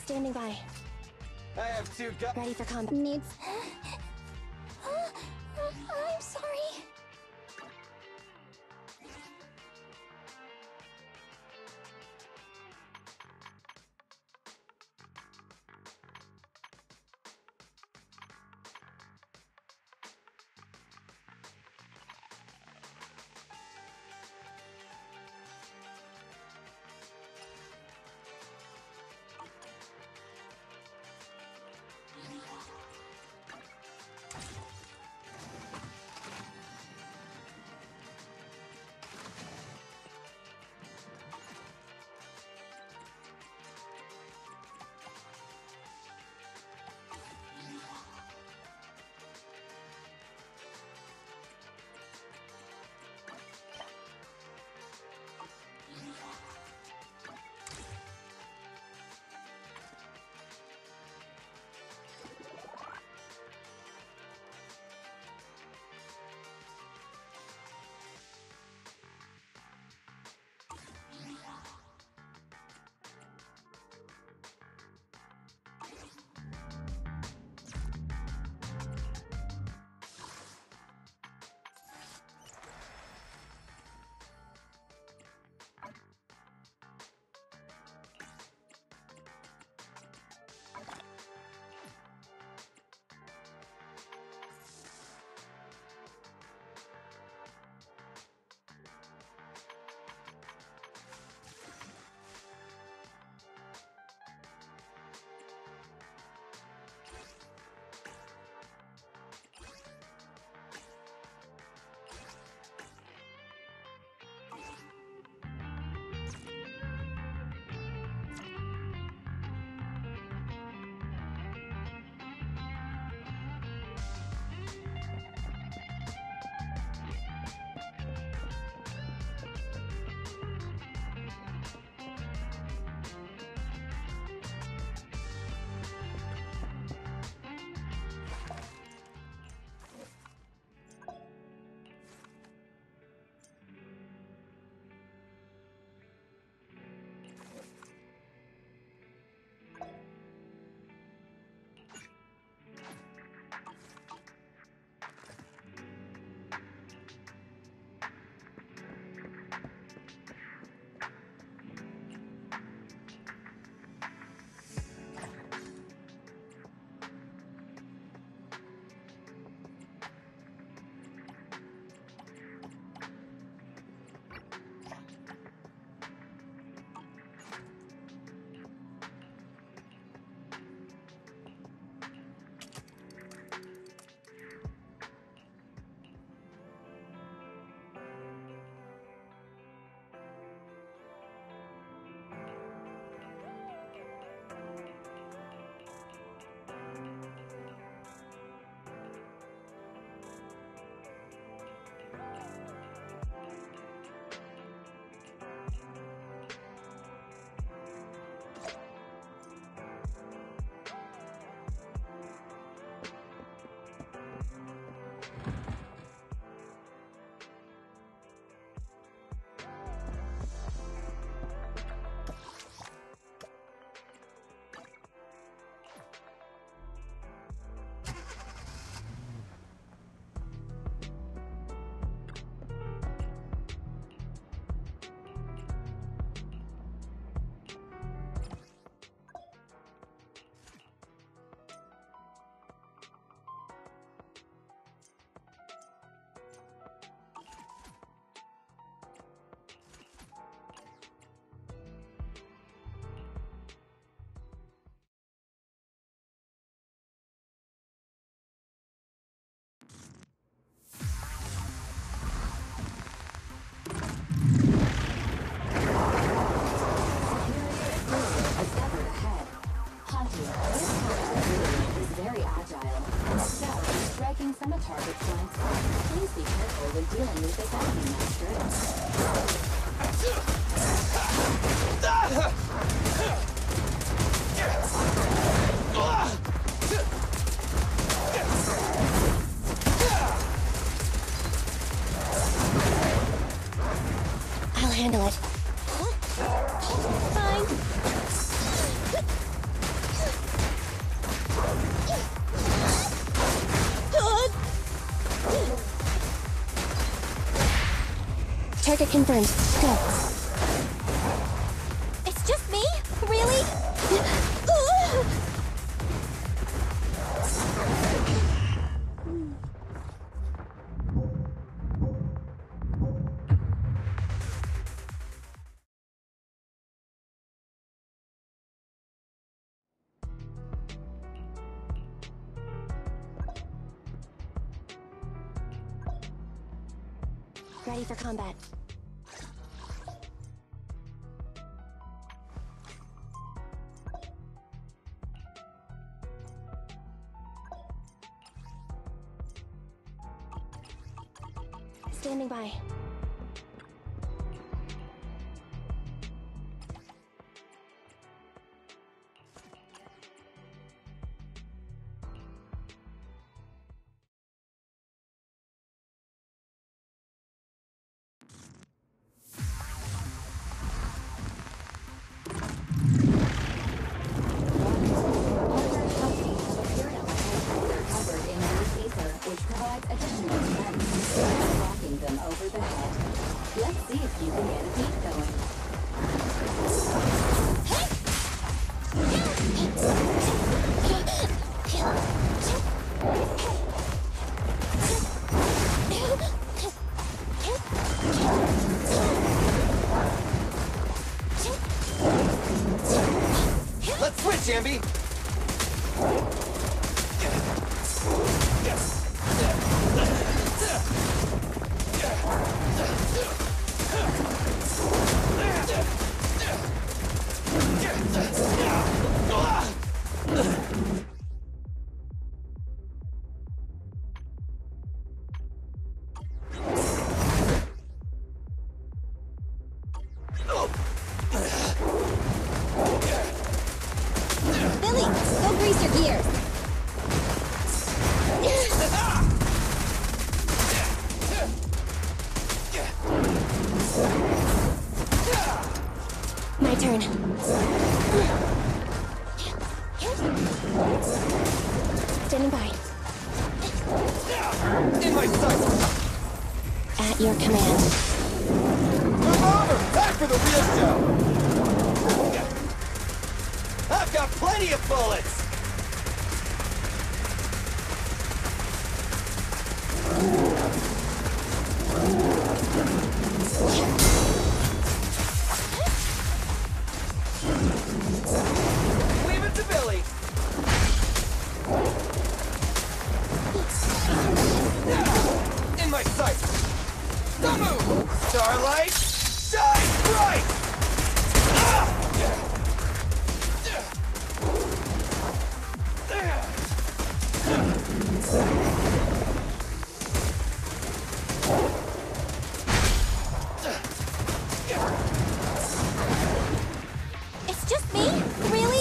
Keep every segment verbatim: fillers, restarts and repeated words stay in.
Standing by. I have two guns. Ready for combat. Needs. I'm sorry. I'll handle it. Fine. Target confirmed. Go. It's just me? Really? Ready for combat. Standing by. Which provides additional strength, rocking them over the head. Let's see if you can get a beat going. Let's switch, Ambi! Billy, go grease your gears. My turn. Standing by. In my sight! At your command. Move over! Time for the real show! I've got plenty of bullets! Leave it to Billy! In my sight! Don't move! Starlight, shine bright! Ah! It's just me? Really?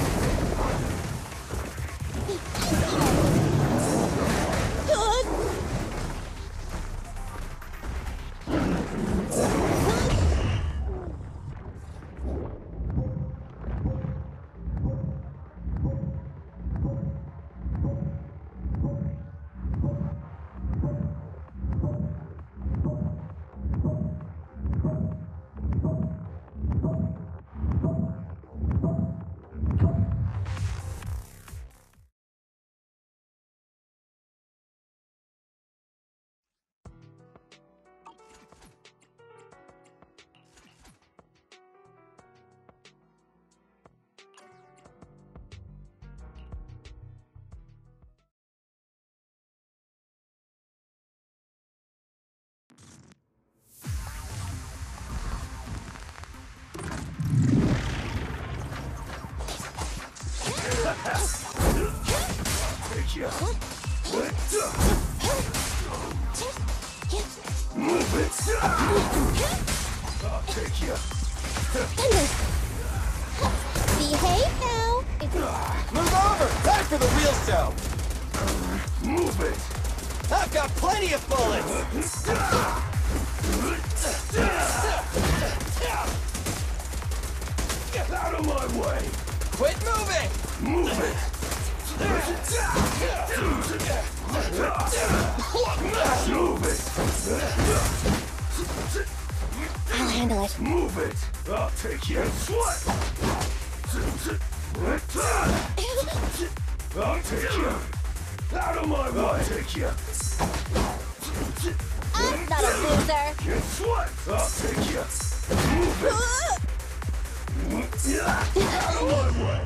Take you. Move it. I'll take you. Behave now. It's Move over! Time for the real show! Move it! I've got plenty of bullets! Get out of my way! Quit moving! Move it! Move it! handle it. Move it! I'll take you. What? I'll take you. Out of my way! I'll take you. I'm not a loser. Guess what? I'll take you. Move it! Out of my way!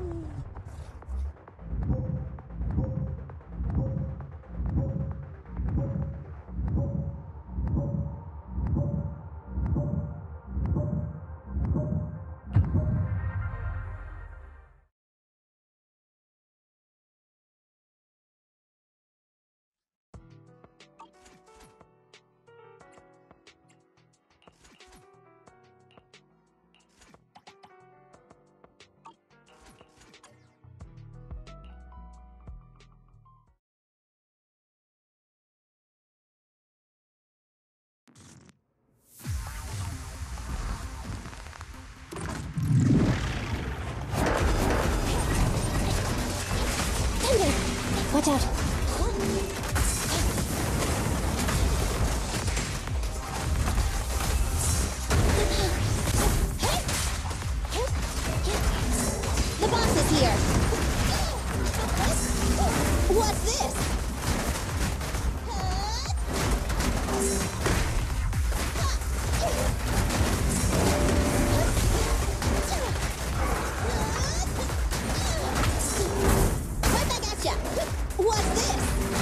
Watch out. The boss is here. What's this? Right back at ya. What's this?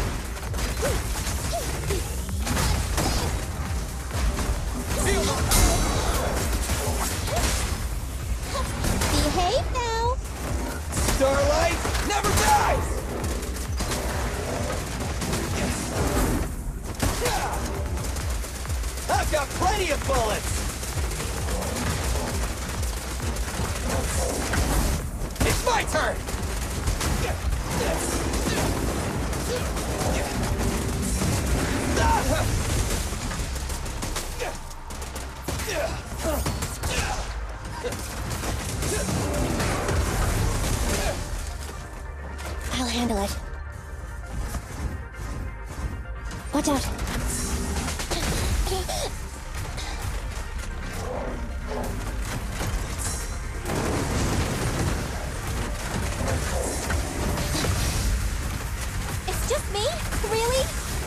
Behave now. Starlight never dies! I've got plenty of bullets! It's my turn! I'll handle it. Watch out. It's just me? Really?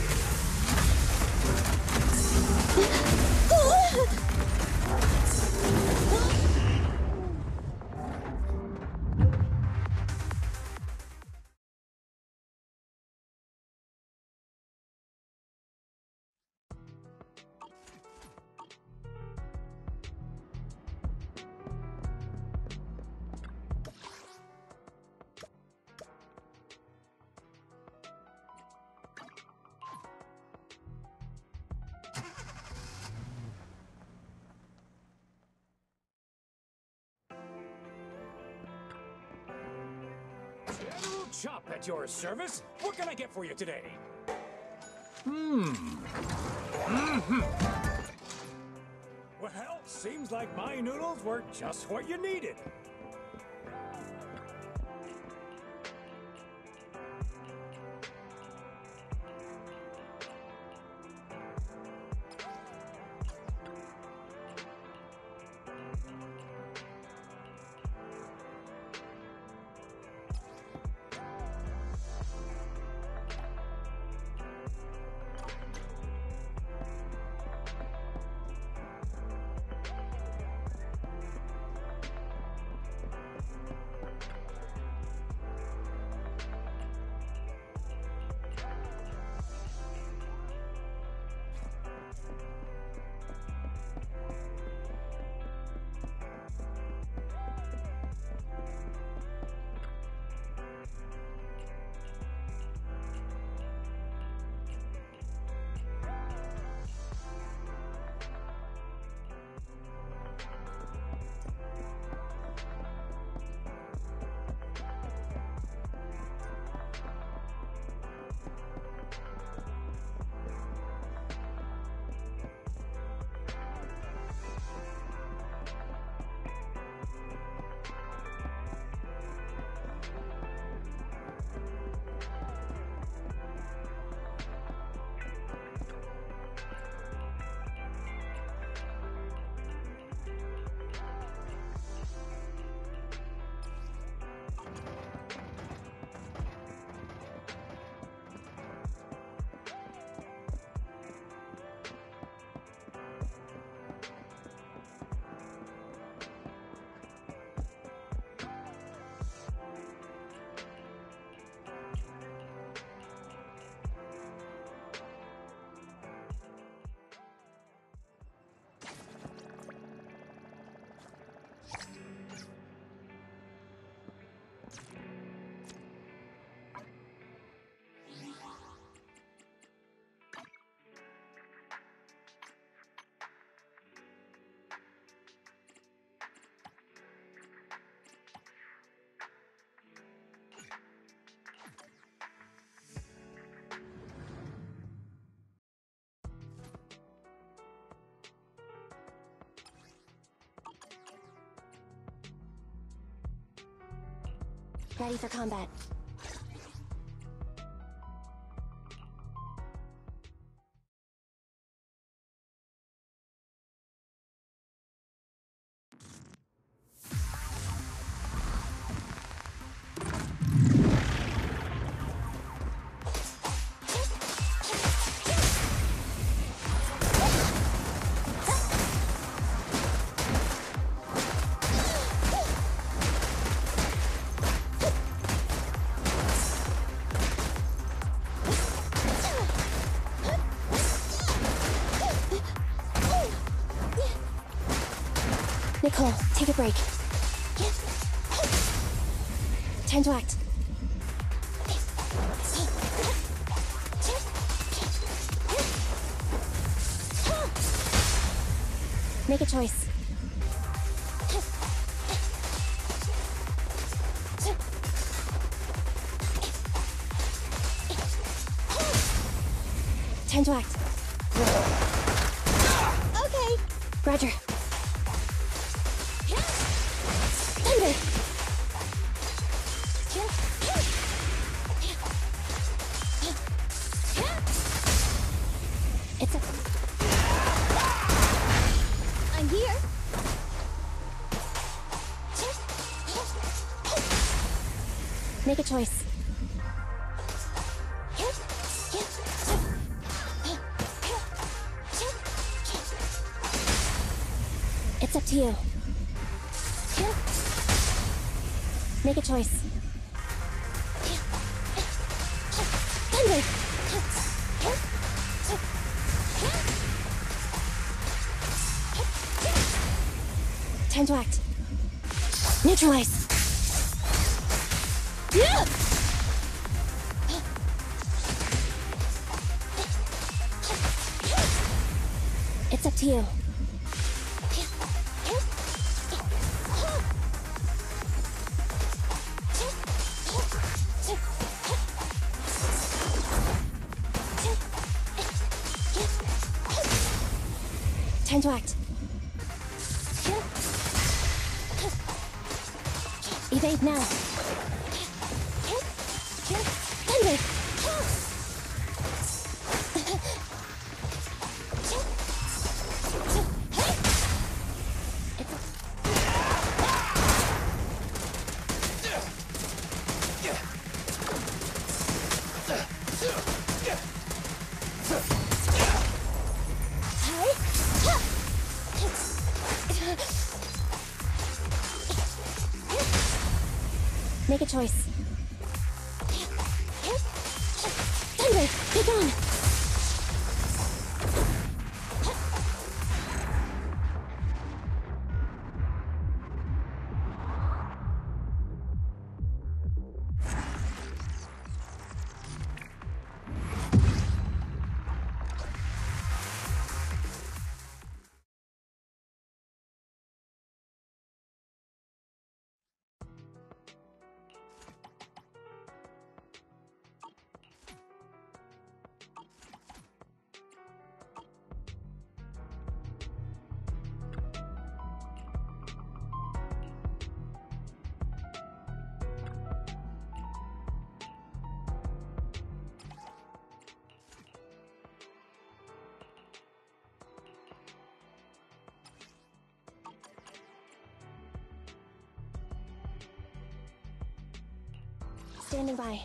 General Chop at your service. What can I get for you today? Hmm. Mm-hmm. Well, seems like my noodles were just what you needed. Ready for combat. Nicole, take a break. Time to act. Make a choice. Time to act. Okay. Roger. Thunder. It's a... I'm here. Make a choice. It's up to you. Make a choice. Thunder. Time to act. Neutralize. Yeah. It's up to you. Time to act. Evade now. Thunder. Make a choice. Thunder. Be gone. Standing by.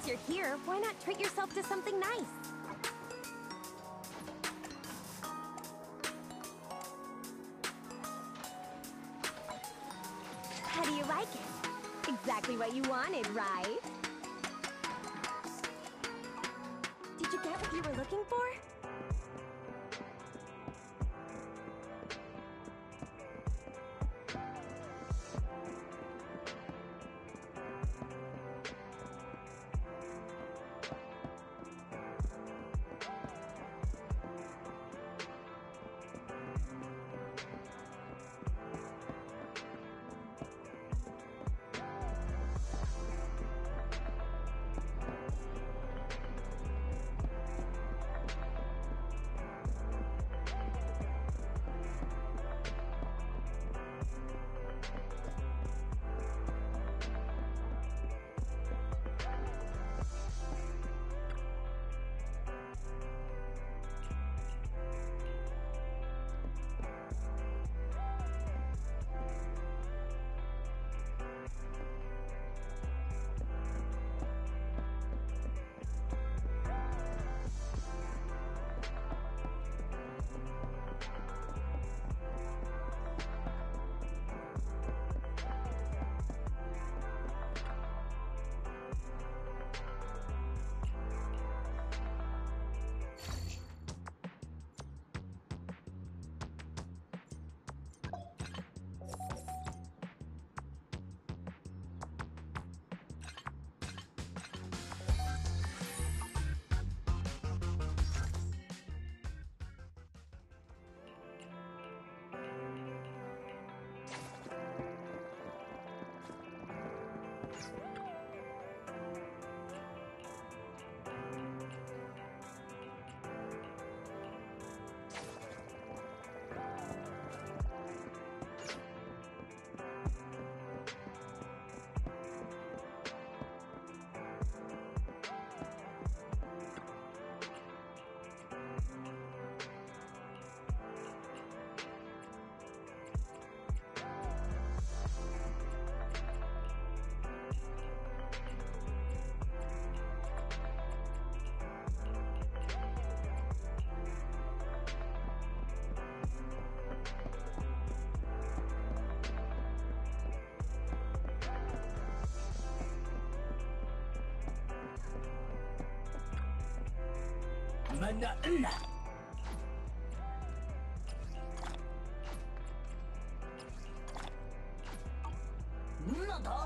Since you're here, why not treat yourself to something nice? How do you like it? Exactly what you wanted, right? Did you get what you were looking for? Manana. Nada.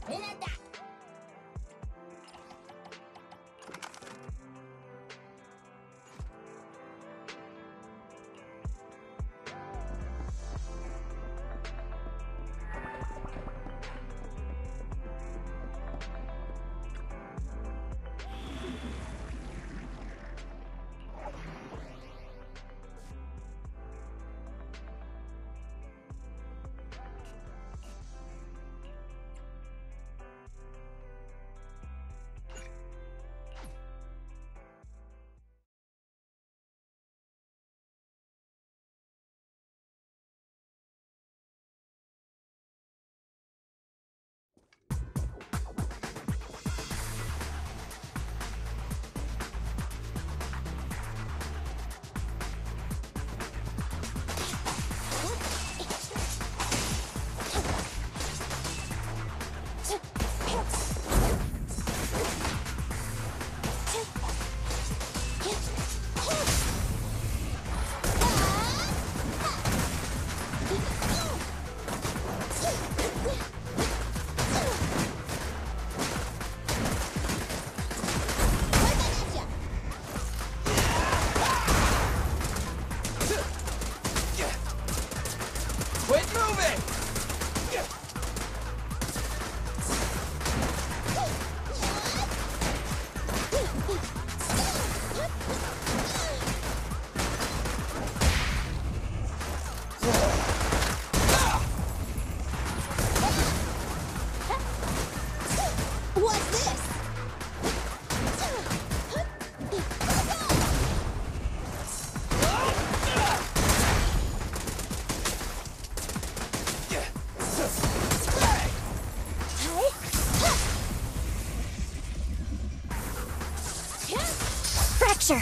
Fracture!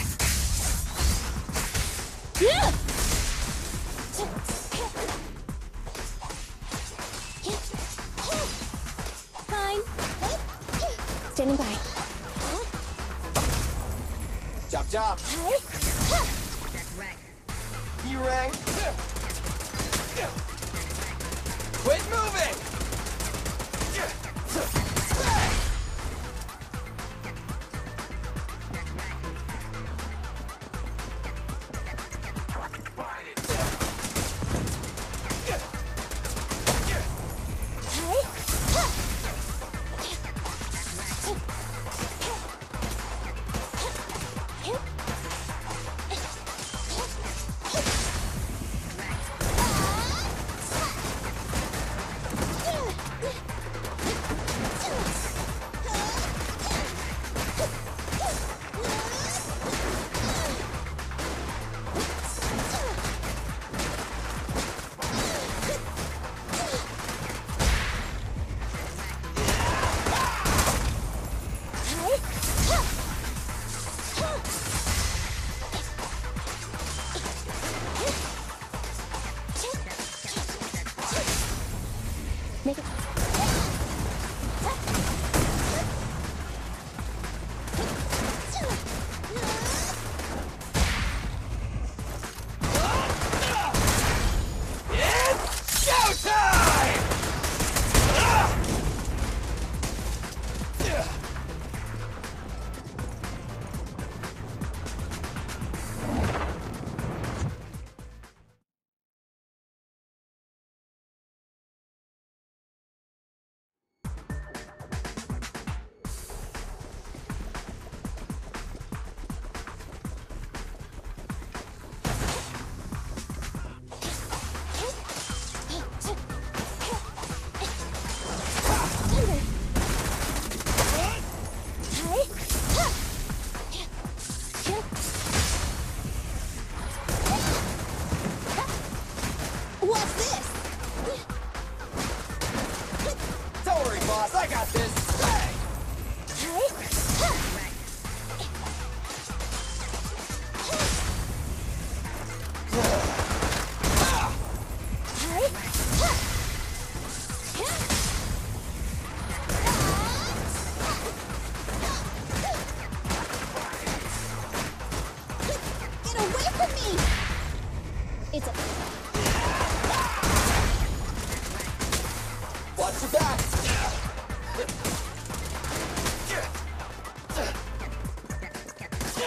Fine. Standing by. Chop chop. You rang. Quit moving. Make it. It's showtime! What's this? Don't worry, boss. I got this. Hey! Get away from me! It's a... Watch your back.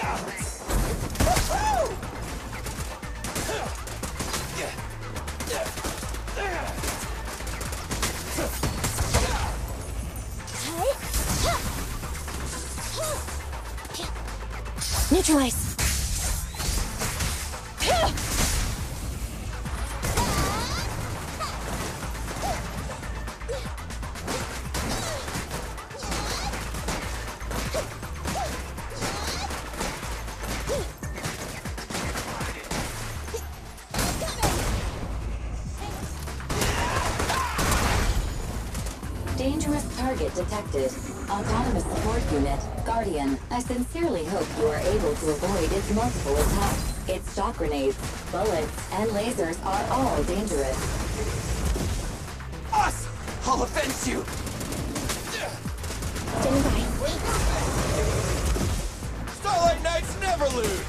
Neutralize. Dangerous target detected. Autonomous support unit, Guardian. I sincerely hope you are able to avoid its multiple attacks. Its shock grenades, bullets, and lasers are all dangerous. Us! I'll avenge you! Standing by. Starlight Knights never lose!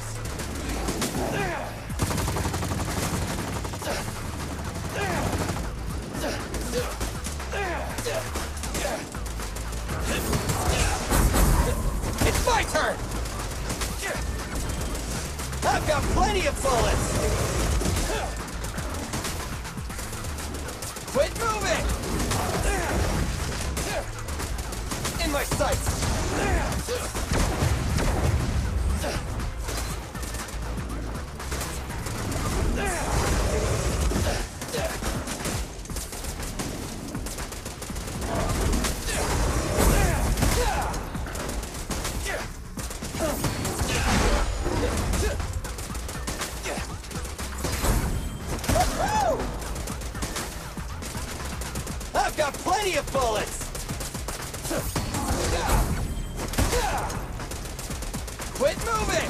It's my turn! I've got plenty of bullets! Quit moving! In my sights! I've got plenty of bullets! Quit moving!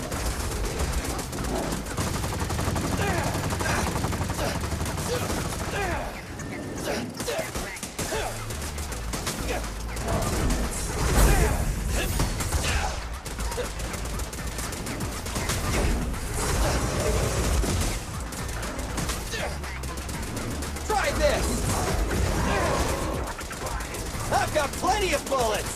Try this! I've got plenty of bullets!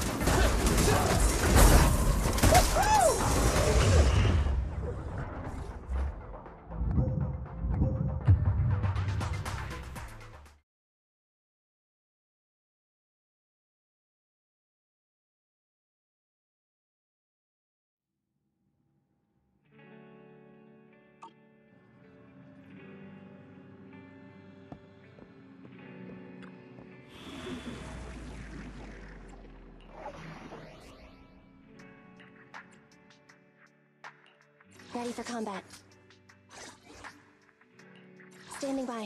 Ready for combat. Standing by.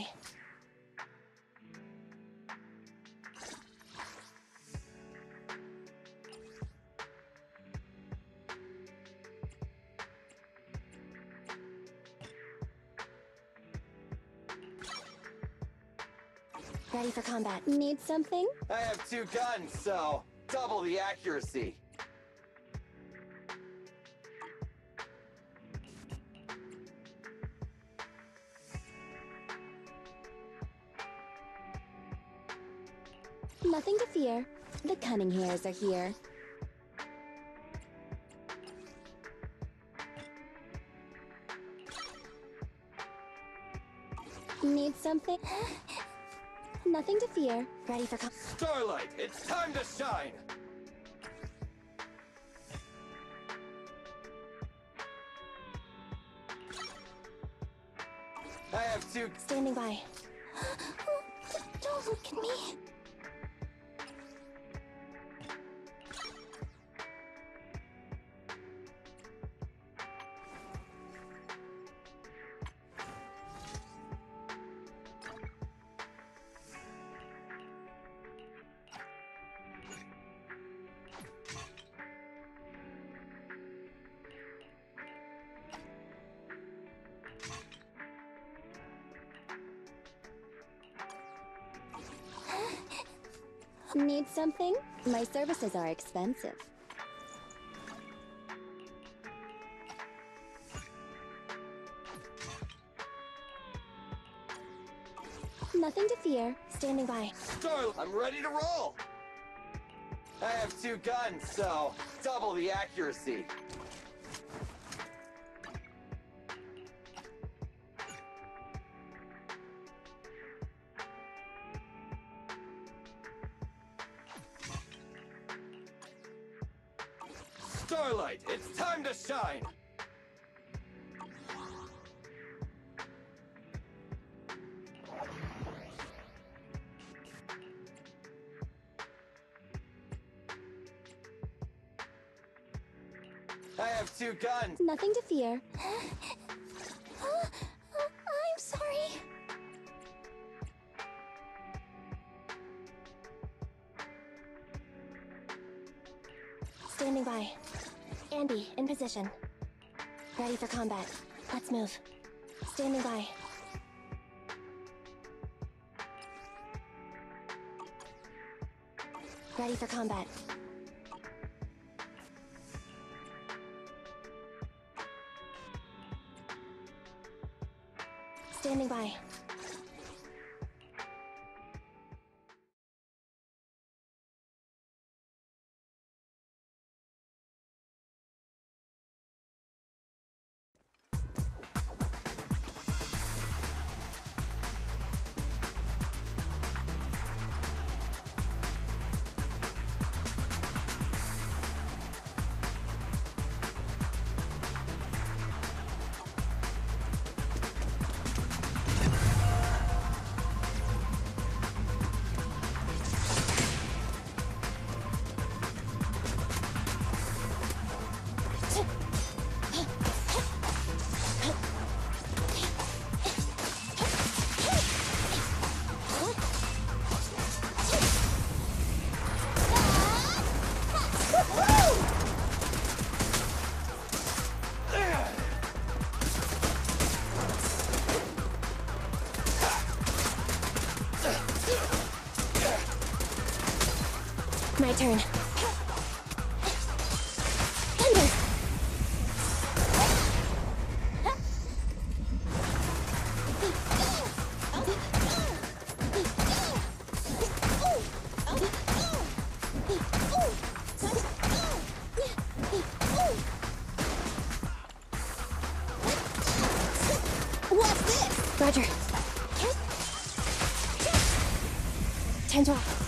Ready for combat. Need something? I have two guns, so double the accuracy. Nothing to fear. The cunning hairs are here. Need something? Nothing to fear. Ready for com- Starlight, it's time to shine! I have two... Standing by. Don't look at me. Need something? My services are expensive. Nothing to fear. Standing by. Starlight, I'm ready to roll! I have two guns, so double the accuracy. Starlight, it's time to shine! I have two guns! Nothing to fear. Oh, I'm sorry. Standing by. Andy, in position. Ready for combat. Let's move. Standing by. Ready for combat. Standing by. My turn. Thunder! What's this? Roger. Time to off.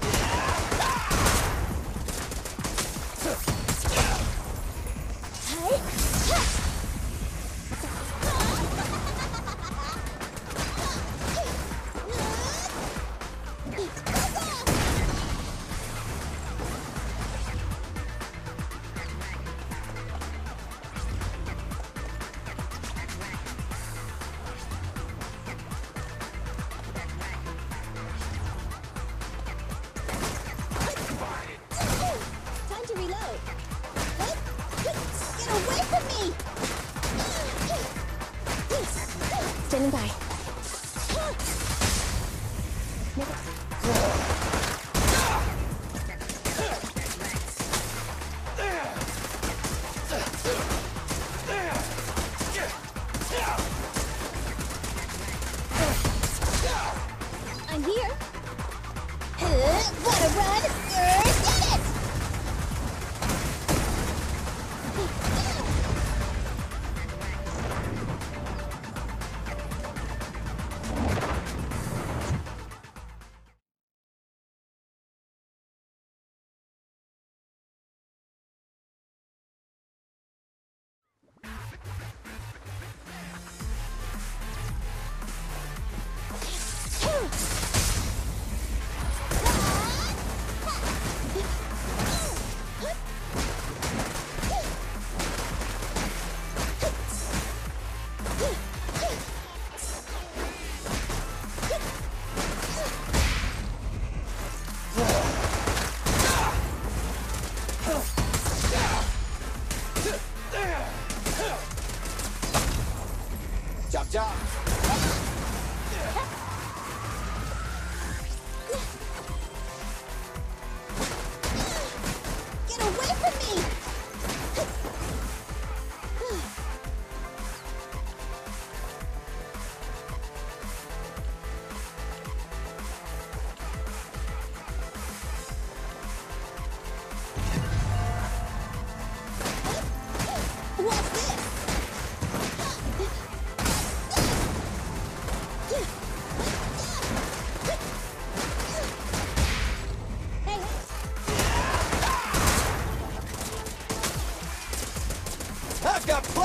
Standing by. I'm here. Wanna run? Get it!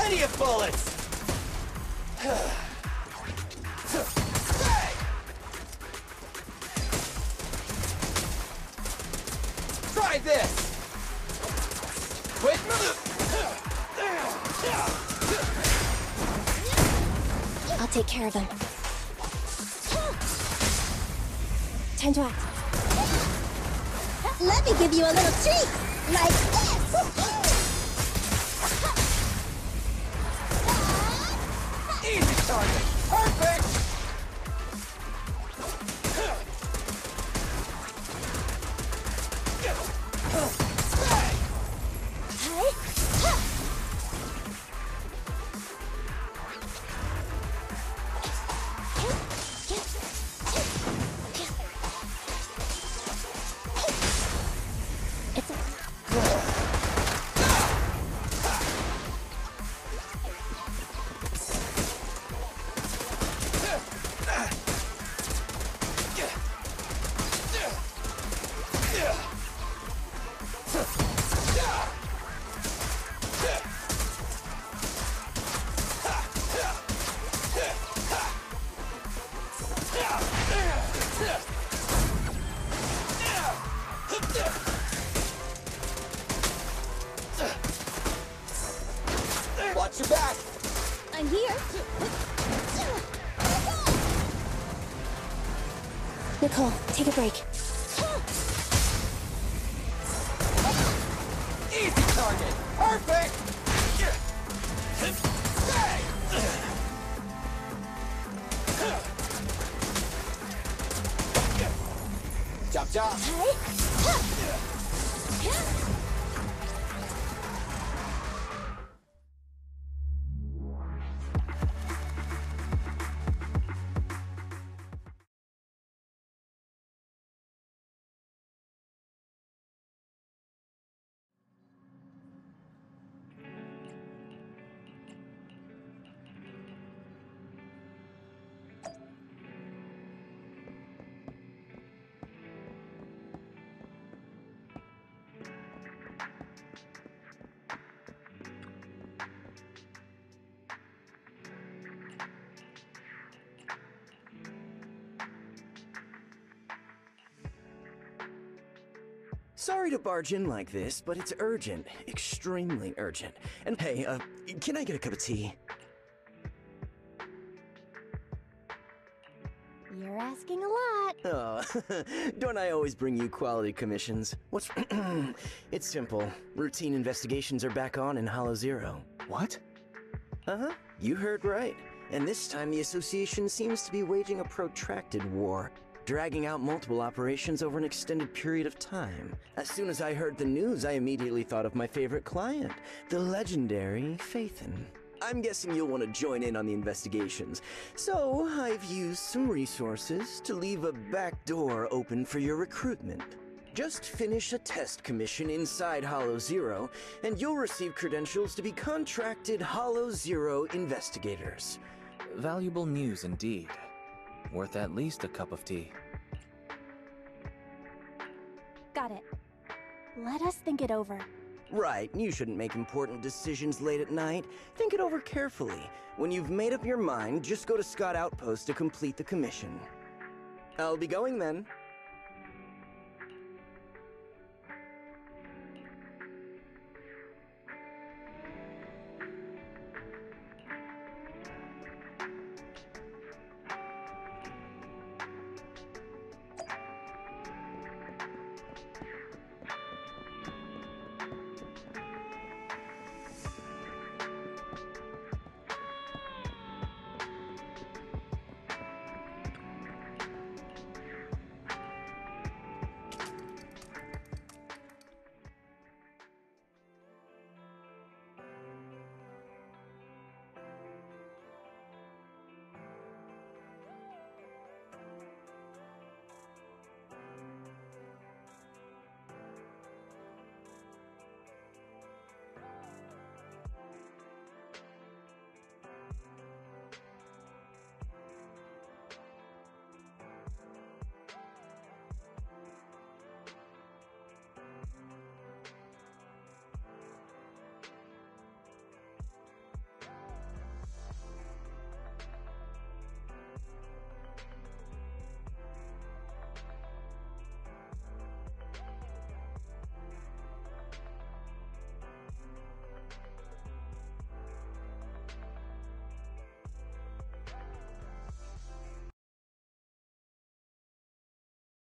plenty of bullets! Try this! Quit! I'll take care of him. Time to act. Let me give you a little treat! Like this! Easy target! Perfect! Watch your back! I'm here! Nicole, take a break. Easy target! Perfect! Chop chop! Sorry to barge in like this, but it's urgent. Extremely urgent. And hey, uh, can I get a cup of tea? You're asking a lot. Oh, don't I always bring you quality commissions? What's... It's simple. Routine investigations are back on in Hollow Zero. What? Uh-huh, you heard right. And this time the Association seems to be waging a protracted war, dragging out multiple operations over an extended period of time. As soon as I heard the news, I immediately thought of my favorite client, the legendary Phaethon. I'm guessing you'll want to join in on the investigations, so I've used some resources to leave a back door open for your recruitment. Just finish a test commission inside Hollow Zero, and you'll receive credentials to be contracted Hollow Zero investigators. Valuable news indeed. Worth at least a cup of tea. Got it. Let us think it over. Right, you shouldn't make important decisions late at night. Think it over carefully. When you've made up your mind, just go to Scott Outpost to complete the commission. I'll be going then.